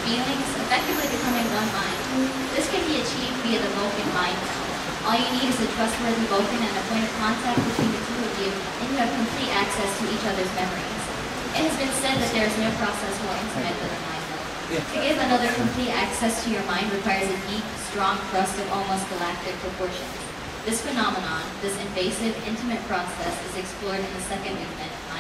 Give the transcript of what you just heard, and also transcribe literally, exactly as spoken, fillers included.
feelings, effectively becoming one mind. This can be achieved via the Vulcan mind meld. All you need is a trustworthy Vulcan and a point of contact between the two of you, and you have complete access to each other's memories. It has been said that there is no process more intimate than a mind meld. Yeah. To give another complete access to your mind requires a deep, strong trust of almost galactic proportions. This phenomenon, this invasive, intimate process is explored in the second movement,